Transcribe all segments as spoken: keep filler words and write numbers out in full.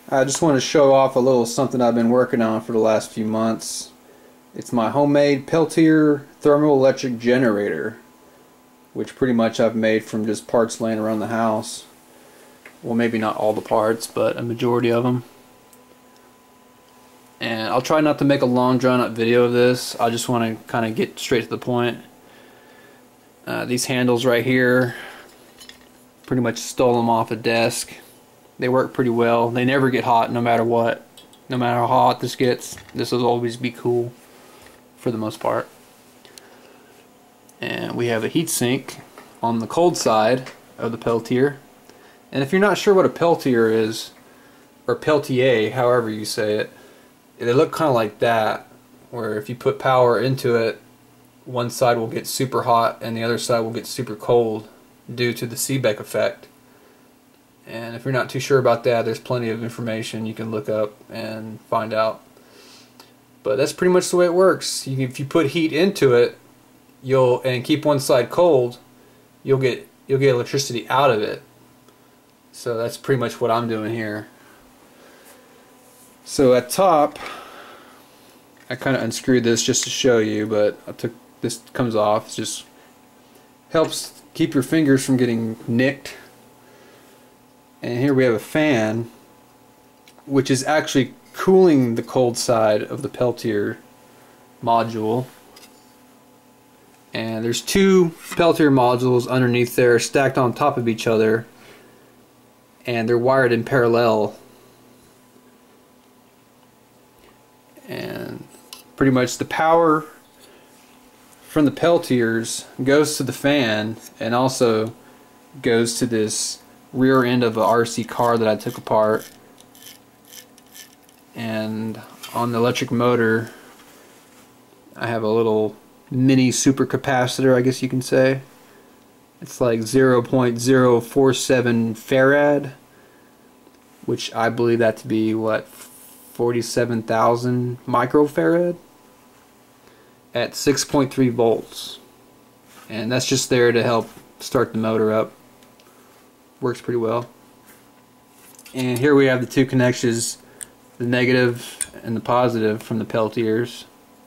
I just want to show off a little something I've been working on for the last few months. It's my homemade Peltier thermoelectric generator, which pretty much I've made from just parts laying around the house. Well, maybe not all the parts, but a majority of them. And I'll try not to make a long drawn out video of this. I just want to kind of get straight to the point. Uh, these handles right here, pretty much stole them off a desk. They work pretty well. They never get hot no matter what. No matter how hot this gets, this will always be cool for the most part. And we have a heat sink on the cold side of the Peltier. And if you're not sure what a Peltier is, or Peltier, however you say it, they look kind of like that, where if you put power into it, one side will get super hot and the other side will get super cold due to the Seebeck effect. And if you're not too sure about that, there's plenty of information you can look up and find out. But that's pretty much the way it works. You, if you put heat into it, you'll and keep one side cold, you'll get you'll get electricity out of it. So that's pretty much what I'm doing here. So at top, I kind of unscrewed this just to show you, but I took this comes off. It just helps keep your fingers from getting nicked. And here we have a fan, which is actually cooling the cold side of the Peltier module. And there's two Peltier modules underneath there stacked on top of each other, and they're wired in parallel. And pretty much the power from the Peltiers goes to the fan and also goes to this rear end of a R C car that I took apart. And on the electric motor, I have a little mini super capacitor, I guess you can say. It's like zero point zero four seven farad, which I believe that to be what, forty-seven thousand microfarad at six point three volts. And that's just there to help start the motor up. Works pretty well. And here we have the two connections, the negative and the positive from the Peltiers.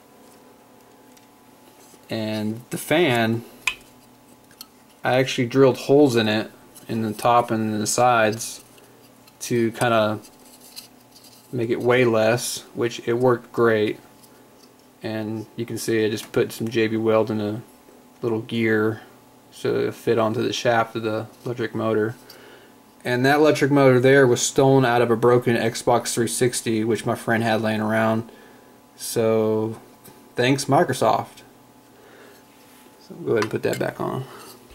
And the fan, I actually drilled holes in it in the top and the sides to kind of make it weigh less, which it worked great. And you can see I just put some J B Weld in a little gear so it fit onto the shaft of the electric motor. And that electric motor there was stolen out of a broken Xbox three sixty, which my friend had laying around. So thanks Microsoft. So go ahead and put that back on.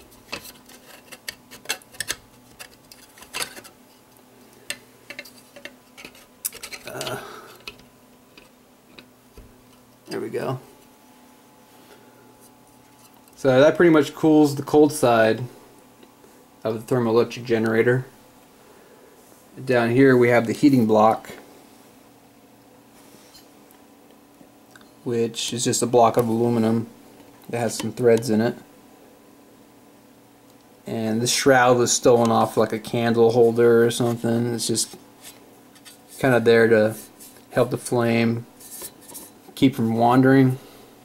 Uh, there we go. So that pretty much cools the cold side of the thermoelectric generator. Down here we have the heating block, which is just a block of aluminum that has some threads in it. And this shroud was stolen off like a candle holder or something. It's just kind of there to help the flame keep from wandering.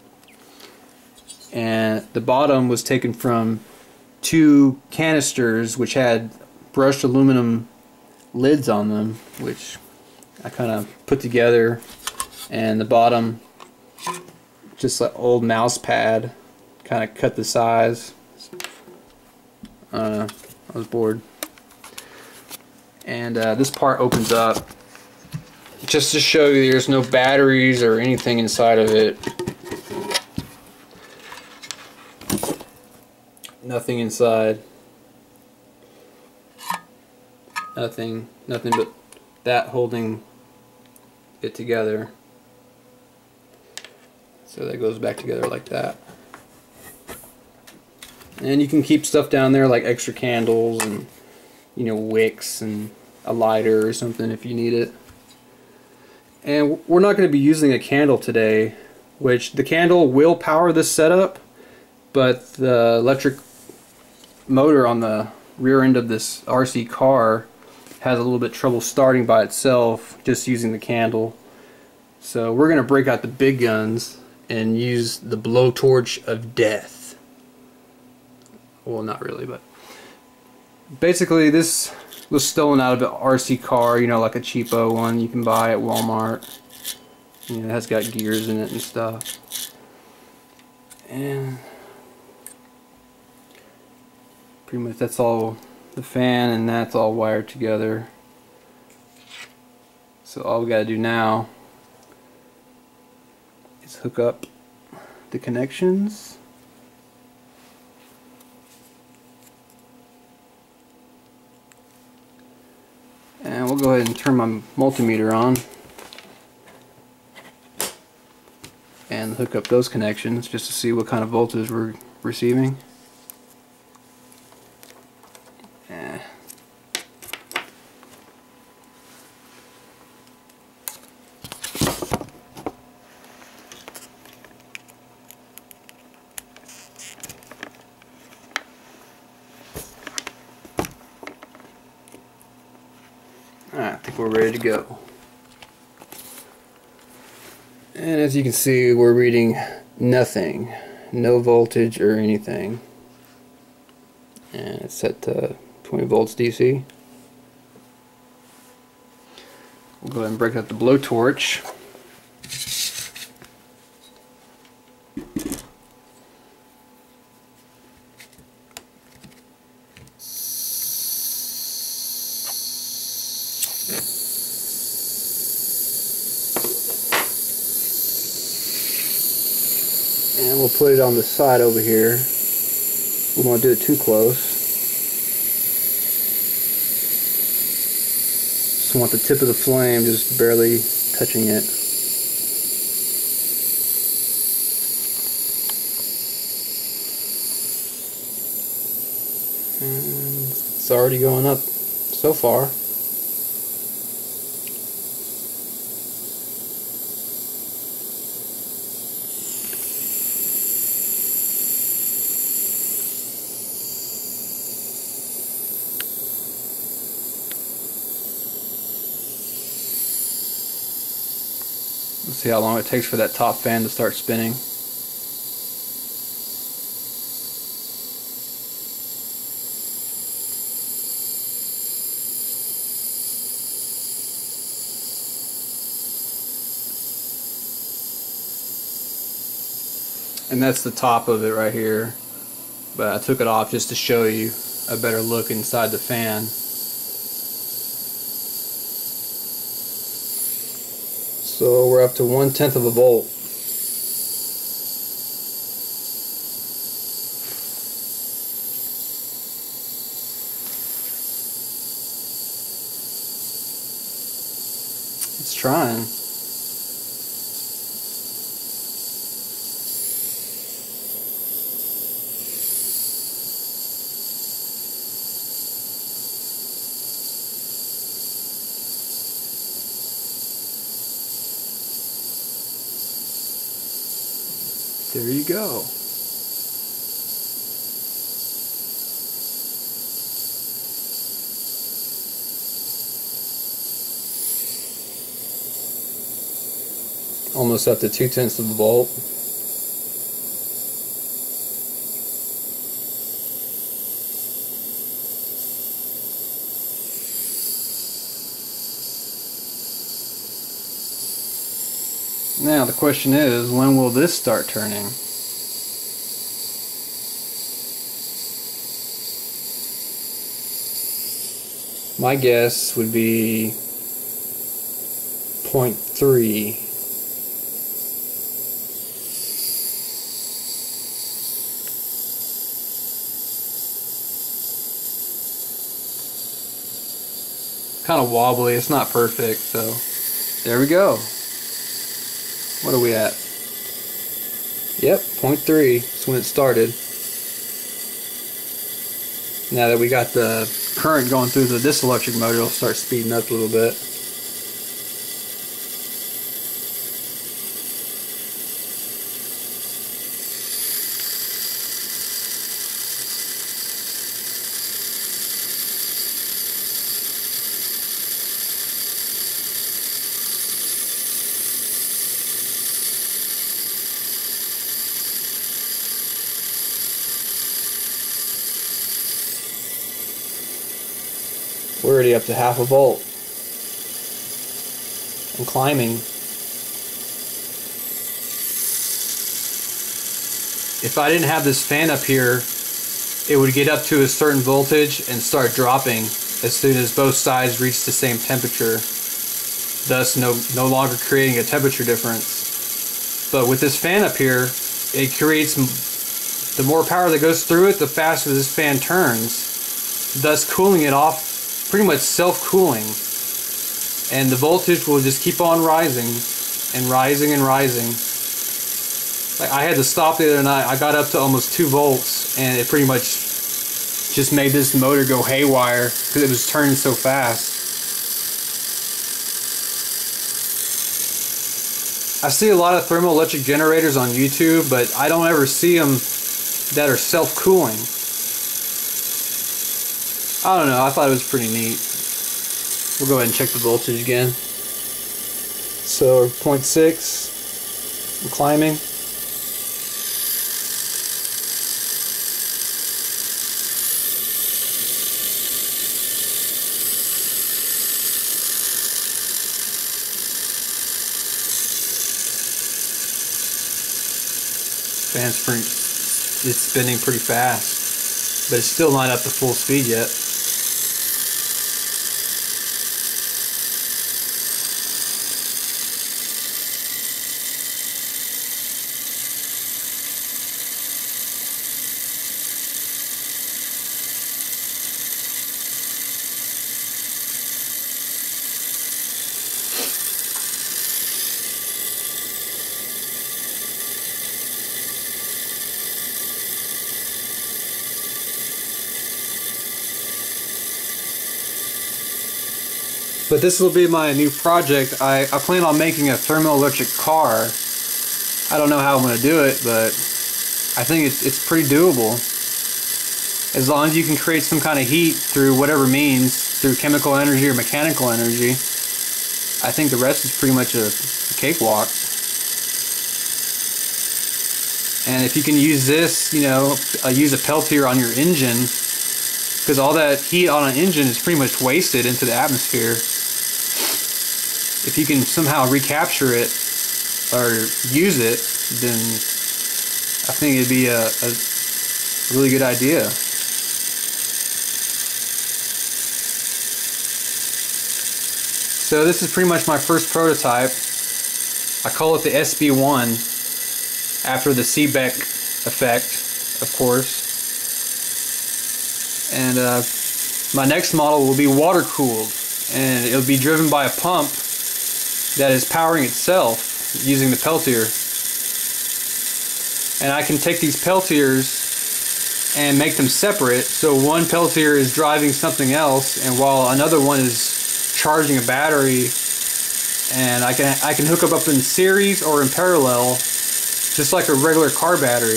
And the bottom was taken from two canisters which had brushed aluminum lids on them, which I kind of put together, and the bottom just like old mouse pad, kind of cut the size. I don't know, I was bored. And uh, this part opens up just to show you there's no batteries or anything inside of it. Nothing inside. Nothing, nothing but that holding it together. So that goes back together like that. And you can keep stuff down there like extra candles and, you know, wicks and a lighter or something if you need it. And we're not going to be using a candle today, which the candle will power this setup, but the electric motor on the rear end of this R C car has a little bit trouble starting by itself just using the candle. So we're going to break out the big guns and use the blowtorch of death. Well, not really, but basically this was stolen out of an R C car, you know, like a cheapo one you can buy at Walmart. You know, it has got gears in it and stuff. And pretty much that's all the fan, and that's all wired together. So all we gotta do now is hook up the connections. And we'll go ahead and turn my multimeter on and hook up those connections just to see what kind of voltage we're receiving. Eh. Alright, I think we're ready to go. And as you can see, we're reading nothing, no voltage or anything. And it's set to twenty volts D C. We'll go ahead and break out the blowtorch. And we'll put it on the side over here. We won't do it too close. Just want the tip of the flame just barely touching it. And it's already going up so far. Let's see how long it takes for that top fan to start spinning. And that's the top of it right here. But I took it off just to show you a better look inside the fan. So we're up to one tenth of a volt. It's trying. There you go. Almost up to two tenths of a volt. Now the question is, when will this start turning? My guess would be zero point three. Kind of wobbly, it's not perfect, so there we go. What are we at? Yep, zero point three. That's when it started. Now that we got the current going through the diselectric motor, it'll start speeding up a little bit. We're already up to half a volt and climbing. If I didn't have this fan up here, it would get up to a certain voltage and start dropping as soon as both sides reach the same temperature, thus no, no longer creating a temperature difference. But with this fan up here, it creates, the more power that goes through it, the faster this fan turns, thus cooling it off, pretty much self-cooling. And the voltage will just keep on rising and rising and rising. Like, I had to stop the other night. I got up to almost two volts, and it pretty much just made this motor go haywire because it was turning so fast. I see a lot of thermoelectric generators on YouTube, but I don't ever see them that are self-cooling. I don't know, I thought it was pretty neat. We'll go ahead and check the voltage again. So, zero point six, I'm climbing. Fan's pretty, it's spinning pretty fast, but it's still not up to full speed yet. But this will be my new project. I, I plan on making a thermoelectric car. I don't know how I'm going to do it, but I think it's, it's pretty doable. As long as you can create some kind of heat through whatever means, through chemical energy or mechanical energy, I think the rest is pretty much a, a cakewalk. And if you can use this, you know, uh, use a Peltier on your engine, because all that heat on an engine is pretty much wasted into the atmosphere. If you can somehow recapture it or use it, then I think it'd be a, a really good idea. So this is pretty much my first prototype. I call it the S B one after the Seebeck effect, of course. And uh, my next model will be water cooled, and it'll be driven by a pump that is powering itself using the Peltier. And I can take these Peltiers and make them separate, so one Peltier is driving something else, and while another one is charging a battery, and I can I can hook them up in series or in parallel, just like a regular car battery.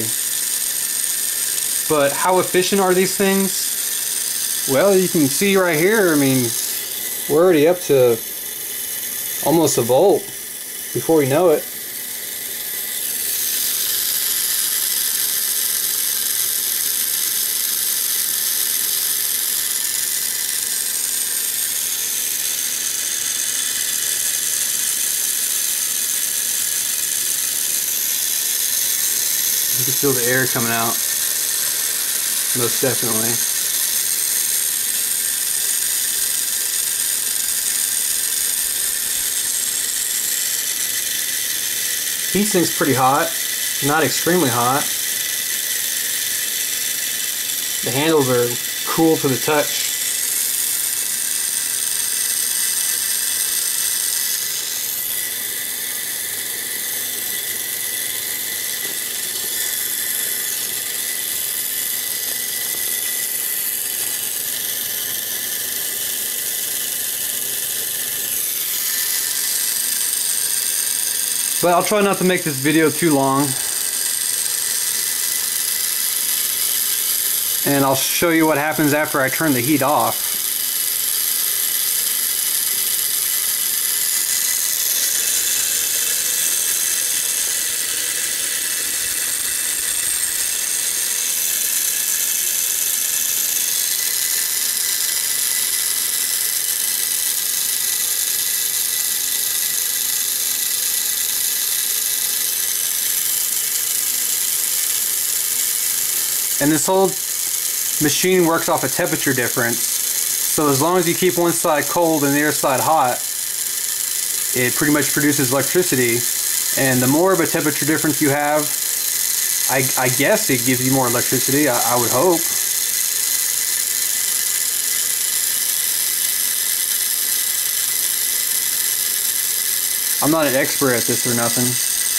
But how efficient are these things? Well, you can see right here, I mean, we're already up to almost a volt before we know it. You can feel the air coming out, most definitely. Heatsink's pretty hot, not extremely hot. The handles are cool to the touch. But I'll try not to make this video too long. And I'll show you what happens after I turn the heat off. And this whole machine works off a temperature difference. So as long as you keep one side cold and the other side hot, it pretty much produces electricity. And the more of a temperature difference you have, I, I guess it gives you more electricity, I, I would hope. I'm not an expert at this or nothing.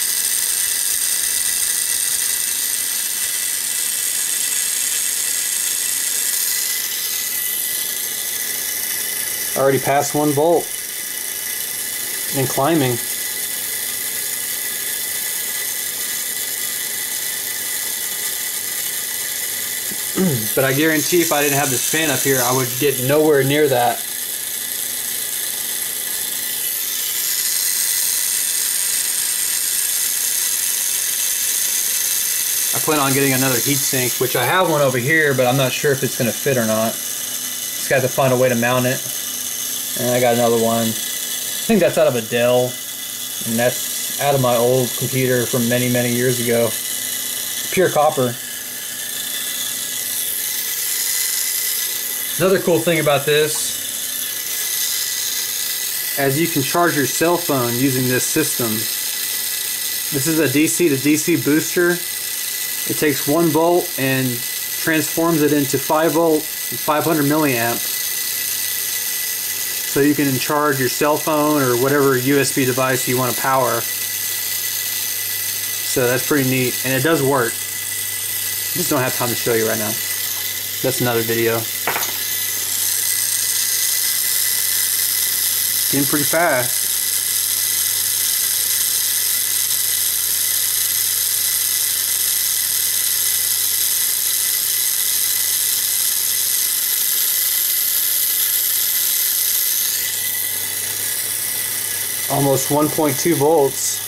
I already passed one volt and climbing. But I guarantee if I didn't have this fan up here, I would get nowhere near that. I plan on getting another heatsink, which I have one over here, but I'm not sure if it's going to fit or not. Just got to find a way to mount it. And I got another one. I think that's out of a Dell, and that's out of my old computer from many, many years ago. Pure copper. Another cool thing about this, as you can charge your cell phone using this system. This is a D C to D C booster. It takes one volt and transforms it into five volt and five hundred milliamp. So you can charge your cell phone or whatever U S B device you want to power. So that's pretty neat, and it does work. Just don't have time to show you right now. That's another video. Getting pretty fast. Almost one point two volts.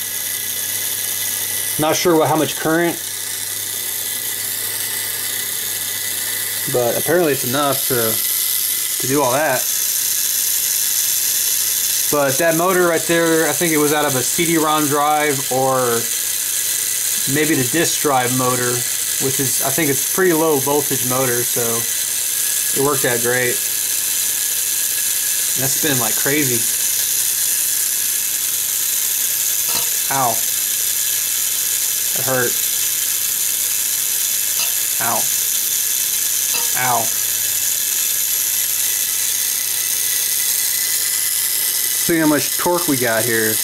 Not sure what how much current, but apparently it's enough to to do all that. But that motor right there, I think it was out of a C D ROM drive or maybe the disk drive motor, which is, I think it's pretty low voltage motor, so it worked out great. And that's spinning like crazy. Ow. That hurt. Ow. Ow. See how much torque we got here.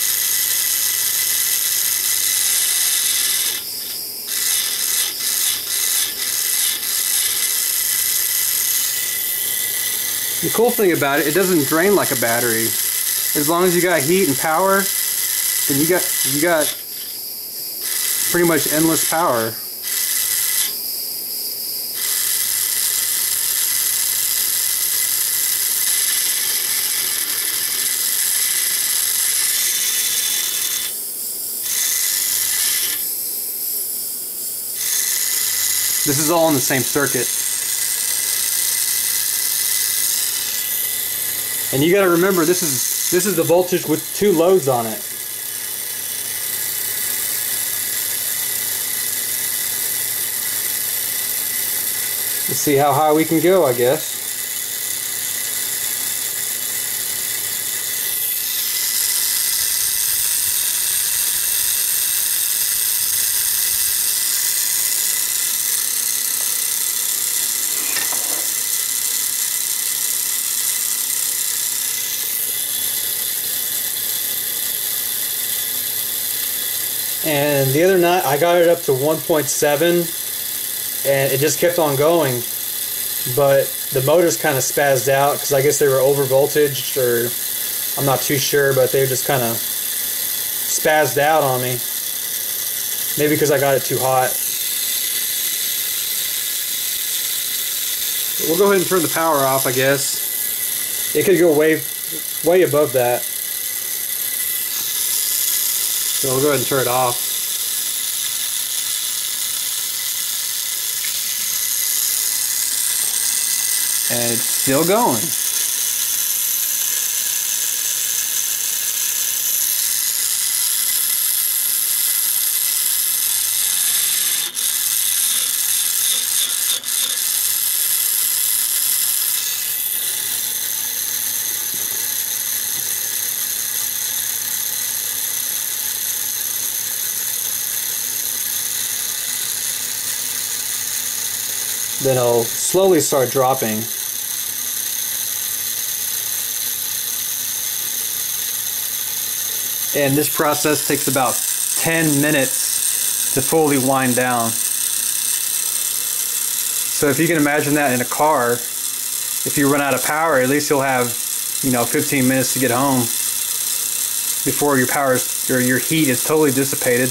The cool thing about it, it doesn't drain like a battery. As long as you got heat and power, then you got you got pretty much endless power. This is all in the same circuit. And you got to remember, this is this is the voltage with two loads on it. Let's see how high we can go, I guess. And the other night I got it up to one point seven and it just kept on going, but the motors kind of spazzed out because I guess they were over voltaged, or I'm not too sure, but they just kind of spazzed out on me. Maybe because I got it too hot. But we'll go ahead and turn the power off, I guess. It could go way, way above that. So we'll go ahead and turn it off. And it's still going. then it'll slowly start dropping. And this process takes about ten minutes to fully wind down. So if you can imagine that in a car, if you run out of power, at least you'll have, you know, fifteen minutes to get home before your power is, or your heat is totally dissipated.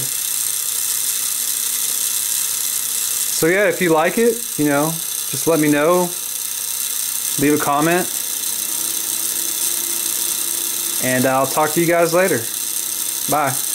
So yeah, if you like it, you know, just let me know. Leave a comment. And I'll talk to you guys later. Bye.